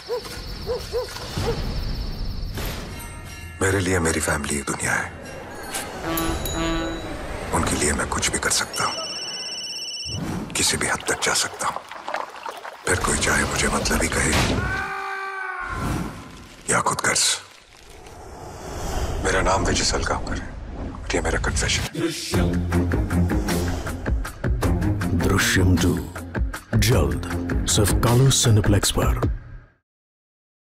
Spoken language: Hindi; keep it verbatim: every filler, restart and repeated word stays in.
मेरे लिए मेरी फैमिली एक दुनिया है। उनके लिए मैं कुछ भी कर सकता हूं, किसी भी हद तक जा सकता हूं। फिर कोई चाहे मुझे मतलबी कहे या खुद गर्ज। मेरा नाम विजय सलगांवकर है, ये मेरा कन्फेशन है। दृश्यम टू जल्द सिर्फ कालू सिनेप्लेक्स पर।